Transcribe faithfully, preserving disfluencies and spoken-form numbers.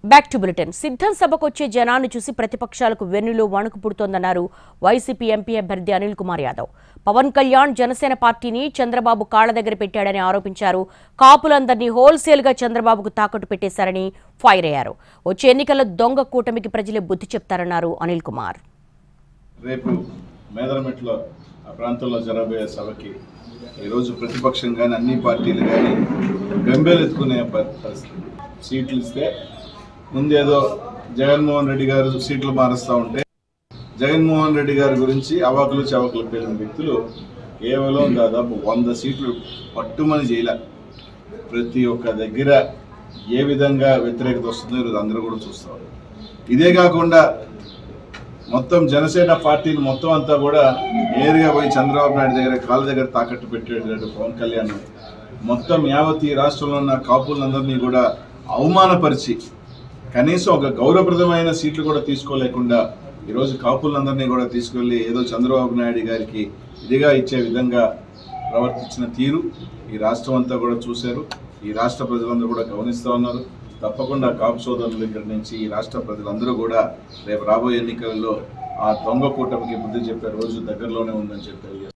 Back to bulletin. సిద్ధం సభకు వచ్చే జనాన్ని చూసి ప్రతిపక్షాలకు వెన్నులో వణుకు పుడుతోందన్నారు వైసీపీ ఎంపీ అభ్యర్థి అనిల్ కుమార్ యాదవ్. పవన్ కళ్యాణ్ జనసేన పార్టీని చంద్రబాబు కాళ్ల దగ్గర పెట్టాడని ఆరోపించారు. కాపులందరినీ హోల్సేల్ గా చంద్రబాబుకు తాకట్టు పెట్టేశారని ఫైర్ అయ్యారు. వచ్చే ఎన్నికల్లో దొంగ కూటమికి ప్రజలే బుద్ధి చెప్తారన్నారు అనిల్ కుమార్. రేపు మేదరమెట్లో ఆ ప్రాంతంలో జరగబోయే సభకి ఈరోజు ప్రతిపక్షం కానీ అన్ని పార్టీలు కానీ బెంబేలెత్తుకునే పరిస్థితి. సీట్లు ఇస్తే ముందేదో జగన్మోహన్ రెడ్డి గారు సీట్లు మారుస్తూ ఉంటే జగన్మోహన్ రెడ్డి గారి గురించి అవాకులు చవాకులు పేలిన వ్యక్తులు కేవలం దాదాపు వంద సీట్లు పట్టుమని చేయలే. ప్రతి ఒక్క దగ్గర ఏ విధంగా వ్యతిరేకత వస్తుందో ఈరోజు అందరూ కూడా చూస్తారు. ఇదే కాకుండా మొత్తం జనసేన పార్టీని మొత్తం అంతా కూడా నేరుగా పోయి చంద్రబాబు నాయుడు దగ్గర కాళ్ళ దగ్గర తాకట్టు పెట్టేటట్టు పవన్ కళ్యాణ్ మొత్తం యావత్ ఈ రాష్ట్రంలో ఉన్న కాపులందరినీ కూడా అవమానపరిచి కనీసం ఒక గౌరవప్రదమైన సీట్లు కూడా తీసుకోలేకుండా ఈరోజు కాపులందరినీ కూడా తీసుకెళ్లి ఏదో చంద్రబాబు నాయుడు గారికి ఇదిగా ఇచ్చే విధంగా ప్రవర్తించిన తీరు ఈ రాష్ట్రం అంతా కూడా చూశారు. ఈ రాష్ట్ర ప్రజలందరూ కూడా గమనిస్తూ ఉన్నారు. తప్పకుండా కాపు సోదరుల దగ్గర నుంచి ఈ రాష్ట్ర ప్రజలందరూ కూడా రేపు రాబోయే ఎన్నికల్లో ఆ దొంగ కూటమికి బుద్ధి చెప్పే రోజు దగ్గరలోనే ఉందని చెప్పి